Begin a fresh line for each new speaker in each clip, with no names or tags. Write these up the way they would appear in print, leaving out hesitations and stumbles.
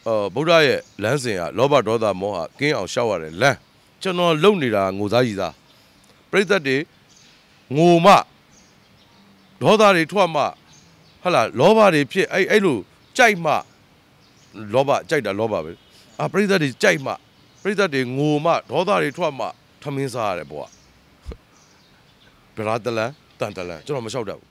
ဗုဒ္ဓရဲ့လမ်းစဉ်ကလောဘဒေါသမောဟကင်းအောင်ရှောက်ရတယ်လမ်းကျွန်တော်လုံနေတာငိုသားကြီးသားပြိဿတ်တွေငိုမှဒေါသတွေထွက်မှဟလာလောဘတွေဖြစ်အဲ့လိုကြိုက်မှလောဘကြိုက်တာလောဘပဲပြိဿတ်တွေကြိုက်မှပြိဿတ်တွေငိုမှဒေါသတွေထွက်မှထမင်းစားရတယ်ဘွာဗရာတလန်တန်တလန်ကျွန်တော်မလျှောက်တတ်ဘူး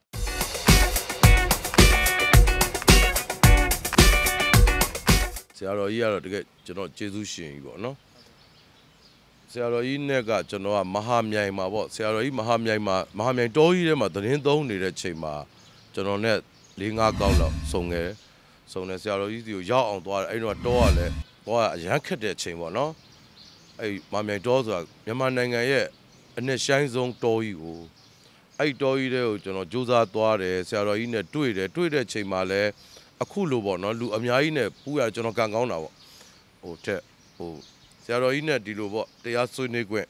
ဆရာတော်ကြီးကတော့တကယ်ကျွန်တော်ကျေးဇူးရှင်ကြီးပေါ့နော်ဆရာတော်ကြီးနဲ့ကကျွန်တော်ကမဟာမြိုင်မှာပေါ့ဆရာတော်ကြီးမဟာမြိုင်တောကြီးထဲမှာသတင်းသုံးနေတဲ့ချိန်မှာကျွန်တော်နဲ့4-5ကောက်လောက်စုံတယ်ဆရာတော်ကြီးစီကိုရောက်အောင်သွားတယ်အဲ့တော့တောကလည်းအရန်ခက်တဲ့ချိန်ပေါ့နော်အဲ့မဟာမြိုင်တောဆိုတာမြန်မာနိုင်ငံရဲ့အနှစ်ဆိုင်ဆုံးတောကြီးကိုအဲ့တောကြီးတွေကိုကျွန်တော်စူးစမ်းသွားတယ်ဆရာတော်ကြီးနဲ့တွေ့တဲ့ချိန်မှာလည်းအခုလိုပေါ့နော်လူအများကြီးနဲ့ပူရကျွန်တော်ကန်ကောင်းတာပေါ့ဆရာတော်ကြီးနဲ့ဒီလိုပေါ့တရားဆွေးနွေးခွင့်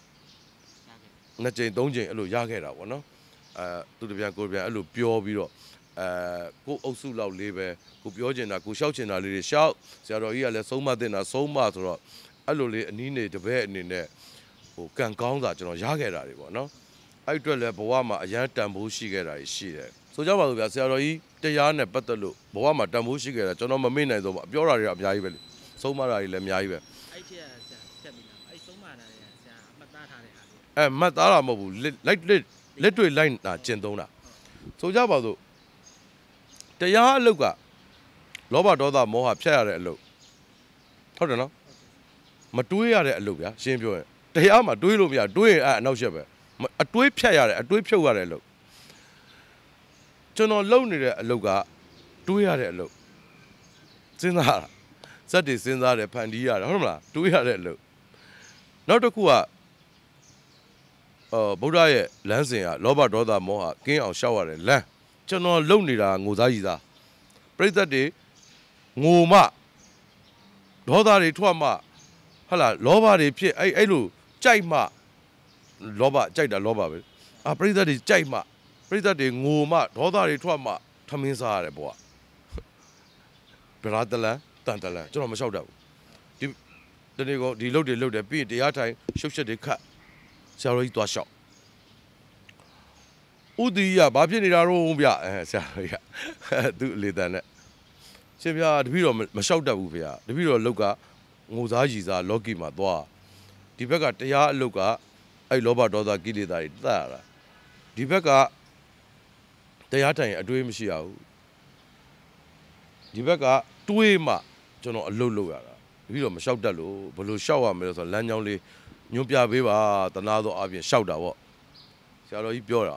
2 ကြိမ် 3 ကြိမ်အဲ့လိုရခဲ့တာပေါ့နော်သူတပြန်ကိုပြန်အဲ့လိုပြောပြီးတော့ကိုအုပ်စုလောက်လေးပဲကိုပြောချင်တာကိုရှောက်ချင်တာလေးတွေရှောက်ဆရာတော်ကြီးကလည်းဆုံးမတင်တာဆုံးမဆိုတော့အဲ့လိုလေးအနည်းနေတပည့်အနေနဲ့ကန်ကောင်းတာကျွန်တော်ရခဲ့တာတွေပေါ့နော်အဲ့အတွက်လည်းဘဝမှာအရန်တန်ဖိုးရှိခဲ့တာရှိတယ်ဆိုကြပါစို့ဗျာဆရာတော်ကြီးတရားနဲ့ပတ်သက်လို့ဘဝမှာတန်ဖိုးရှိခဲ့တာကျွန်တော်မမေ့နိုင်တော့ဘူးပြောတာတွေကအများကြီးပဲလေဆုံးမတာတွေလည်းအများကြီးပဲ
အဲ့ထက်ဆရာဖြတ်ပြီးလားအဲ့ဆုံးမတာတွေဆရာမှတ်သားထားတဲ့ဟာ
တွေမှတ်သားတာမဟုတ်ဘူးလက်တွေ့လိုက်တာကျင့်သုံးတာဆိုကြပါစို့တရားအလုပ်ကလောဘဒေါသမောဟဖြတ်ရတဲ့အလုပ်ဟုတ်တယ်နော်မတွေးရတဲ့အလုပ်ဗျာရှင်းပြောရင်တရားမှာတွေးလို့မရတွေးရင်အနောက်ရှက်ပဲအတွေးဖြတ်ရတယ်အတွေးဖြုတ်ရတဲ့အလုပ်ကျွန်တော်လုပ်နေတဲ့အလုပ်ကတွေးရတဲ့အလုပ်စဉ်းစားတာစက်တွေစဉ်းစားတယ်ဖန်တီးရတယ်ဟုတ်မလားတွေးရတဲ့အလုပ်နောက်တစ်ခုကဗုဒ္ဓရဲ့လမ်းစဉ်ကလောဘဒေါသမောဟကင်းအောင်ရှောက်ရတယ်လမ်းကျွန်တော်လုံနေတာငိုသားကြီးသားပြိဿတ်တွေငိုမှဒေါသတွေထွက်မှဟလာလောဘတွေဖြစ်အဲ့လိုကြိုက်မှလောဘကြိုက်တာလောဘပဲပြိဿတ်တွေကြိုက်မှပြိဿတ်တွေငိုမှဒေါသတွေထွက်မှထမင်းစားရတယ်ဘွာဗရာတလန်တန်တလန်ကျွန်တော်မလျှောက်တတ်ဘူးဒီနေ့ကောဒီလုတ်တယ်ပြီးရင်တရားထိုင်ရှုပ်ချက်တွေခတ်ဆရာတော်ကြီးသွားလျှောက်ဥတီကဘာဖြစ်နေတာတော့ဗျဆရာတော်ကြီးကသူ့လေတန်နဲ့ရှင်ဗျာတပည့်တော်မလျှောက်တတ်ဘူးဗျာတပည့်တော်လုတ်ကငိုစားရီစားလောကီမှာသွားဒီဘက်ကတရားအလုတ်ကအဲ့လောဘဒေါသကိလေသာတွေတတ်ရတာဒီဘက်ကတရားထိုင်အတွေးမရှိရဘူးဒီဘက်ကတွေးမှကျွန်တော်အလုတ်လုပ်ရတာတပည့်တော်မလျှောက်တတ်လို့ဘယ်လိုလျှောက်ရမလဲဆိုတော့လမ်းကြောင်းလေးညွှန်ပြပေးပါတနာသောအပြင်လျှောက်တာပေါ့ဆရာတော်ကြီးပြောတာ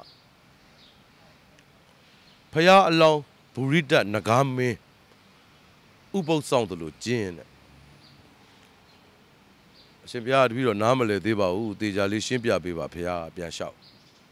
ဖရာအလောင်းဘူရိတနဂါမင်းဥပုသ်ဆောင်တယ်လို့ကျင်းတဲ့အရှင်ဘုရားတပည့်တော်နားမလဲသေးပါဘူးတေချာလေးရှင်းပြပေးပါဖရာပြန်လျှောက်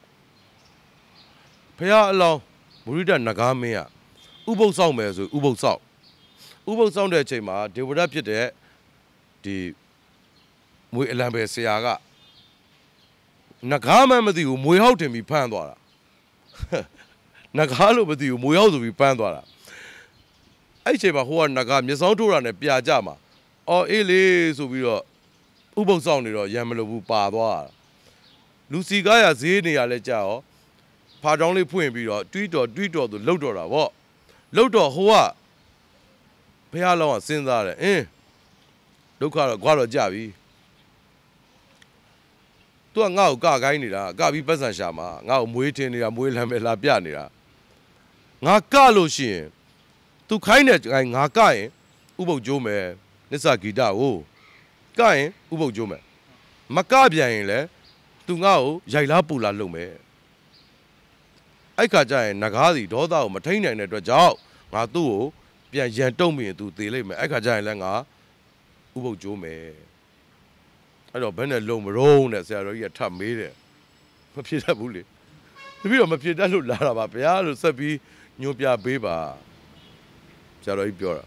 ဖရာအလောင်းဘူရိတနဂါမင်းကဥပုသ်ဆောင်မယ်ဆိုဥပုသ်ဆောင်တဲ့အချိန်မှာဒေဝရဖြစ်တဲ့ဒီမွေအလံပဲဆရာကနဂါမှမသိဘူးမွေဟောက်တင်ပြီးဖမ်းသွားတာနဂါလို့မသိဘူးမွေဟောက်ဆိုပြီးဖမ်းသွားတာအဲ့ချိန်မှာဟိုကနဂါမျက်စောင်းထိုးတာနဲ့ပြာကြမှာအော်အေးလေဆိုပြီးတော့ဥပုသ်ဆောင်နေတော့ရံမလို့ဘူးပါသွားတာလူစီကားရဈေးနေရလဲကြာရောဖာတောင်းလေးဖွင့်ပြီးတော့တွေးတော်သူလှုပ်တော့တာဗောလှုပ်တော့ဟိုကဘုရားလောင်းကစဉ်းစားတယ်ဒုက္ခတော့ကြွားတော့ကြပြီသူကငါ့ကိုကခိုင်းနေတာကပြီးပတ်စံရှာမှာငါ့ကိုမွေးထင်းနေတာမွေးလမ်းပဲလာပြနေတာငါကလို့ရှိရင်သူခိုင်းတဲ့ငါကရင်ဥပုပ်ကျိုးမယ်နစ္စဂီတကိုကရင်ဥပုပ်ကျိုးမယ်မကပြန်ရင်လည်းသူငါ့ကိုရိုက်လားပူလားလုပ်မယ်အဲ့ခါကျရင်နဂါးစီဒေါသကိုမထိန်နိုင်တဲ့အတွက်ကြောင့်ငါသူ့ကိုပြန်ရန်တုံ့ပြီးသူသေလိမ့်မယ်အဲ့ခါကျရင်လည်းငါဥပုပ်ကျိုးမယ်အဲ့တော့ဘယ်နဲ့လုံမရုံးတဲ့ဆရာတော်ကြီးကထပ်မေးတယ်မဖြစ်တတ်ဘူးလေတပည့်တော့မဖြစ်တတ်လို့လာတာပါဗျာလို့ဆက်ပြီးညွှန်ပြပေးပါဆရာတော်ကြီးပြောတာ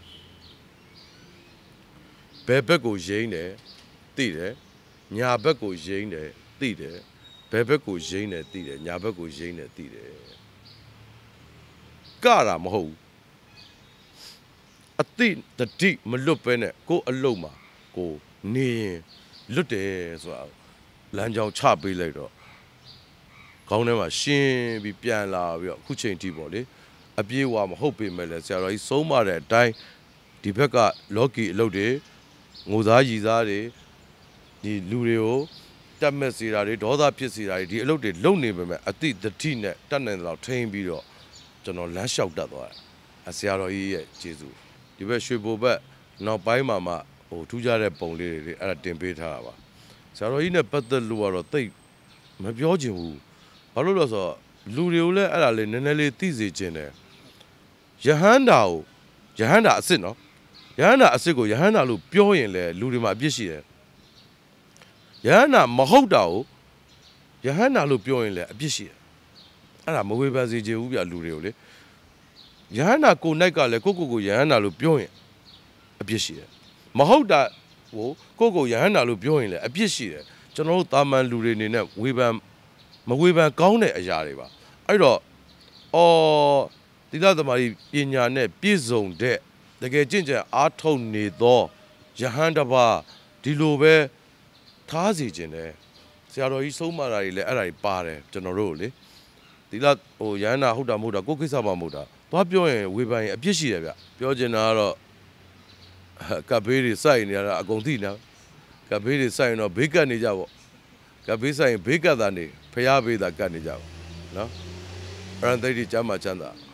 ဘယ်ဘက်ကိုရိမ့်တယ်သိတယ်ညာဘက်ကိုရိမ့်တယ်သိတယ်ဘယ်ဘက်ကိုရိမ့်တယ်သိတယ်ညာဘက်ကိုရိမ့်တယ်သိတယ်ကတာမဟုတ်ဘူးအတိတတိမလွတ်ပဲနဲ့ကိုအလုံးမှာကိုနေရင်လွတ်တယ်ဆိုတာလမ်းကြောင်းချပေးလိုက်တော့ခေါင်းထဲမှာရှင်းပြီးပြန်လာပြီးတော့အခုချိန်ထိပေါ့လေအပြေးဝါမဟုတ်ပေမဲ့လည်းဆရာတော်ကြီးဆုံးမတဲ့အတိုင်းဒီဘက်ကလော်ကီအလုပ်တွေငိုသားရည်သားတွေဒီလူတွေကိုတက်မဲ့စေတာတွေဒေါသဖြစ်စေတာတွေဒီအလုပ်တွေလုပ်နေပေမဲ့အတိတတိနဲ့တတ်နိုင်တယ်လို့ထိန်းပြီးတော့ကျွန်တော်လမ်းလျှောက်တတ်သွားတယ်ဆရာတော်ကြီးရဲ့ကျေးဇူးဒီဘက်ရွှေဘိုဘက်နောက်ပိုင်းမှာမှဟိုထူးခြားတဲ့ပုံလေးတွေအဲ့ဒါတင်ပေးထားတာပါဆရာတော်ကြီးနဲ့ပတ်သက်လို့ကတော့တိတ်မပြောချင်ဘူးဘာလို့လဲဆိုတော့လူတွေကိုလည်းအဲ့ဒါလေးနည်းနည်းလေးသိစေချင်တယ်ယဟန္တာကိုယဟန္တာအစ်စ်နော်ယဟန္တာအစ်စ်ကိုယဟန္တာလို့ပြောရင်လည်းလူတွေမှာအပြစ်ရှိတယ်ယဟန္တာမဟုတ်တာကိုယဟန္တာလို့ပြောရင်လည်းအပြစ်ရှိတယ်အဲ့ဒါမဝေဖန်စေချင်ဘူးဗျလူတွေကိုလေယဟန္တာကိုနိုင်ကလည်းကိုယဟန္တာလို့ပြောရင်အပြစ်ရှိတယ်မဟုတ်တာကိုယဟန္တာလို့ပြောရင်လည်းအပြစ်ရှိတယ်ကျွန်တော်တို့တာမန်လူတွေအနေနဲ့ဝေဖန်မဝေဖန်ကောင်းတဲ့အရာတွေပါအဲ့တော့သီလသမာဓိပညာနဲ့ပြည့်စုံတဲ့တကယ်ကျင့်ကြံအားထုတ်နေသောယဟန်တစ်ပါးဒီလိုပဲထားစီခြင်းတယ်ဆရာတော်ကြီးဆုံးမတာတွေလည်းအဲ့ဒါတွေပါတယ်ကျွန်တော်တို့လေသီလယဟန်နာဟုတ်တာမဟုတ်တာကိုယ်ကိစ္စမှမဟုတ်တာသွားပြောရင်ဝေဖန်ရင်အပြစ်ရှိတယ်ဗျပြောချင်တာကတော့ကပ်ဘေးတွေစိုက်နေရတာအကုန်သိနေကပ်ဘေးတွေစိုက်ရင်တော့ဘေးကတ်နေကြပေါ့ကပ်ဘေးဆိုင်ဘေးကတ်တာနေဖျားဘေးတာကတ်နေကြပါနော်အရန်သိတိကျမ်းမှာချမ်းသာ